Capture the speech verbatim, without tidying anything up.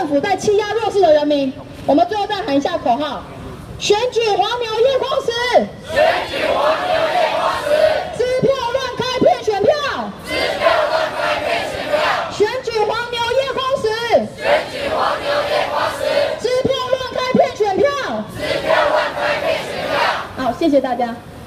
政府在欺压弱势的人民。我们最后再喊一下口号：选举黄牛叶匡时， 选举黄牛叶匡时， 支票乱开骗选票， 支票乱开骗选票， 选举黄牛叶匡时， 选举黄牛叶匡时， 支票乱开骗选票， 支票乱开骗选票。 好，谢谢大家。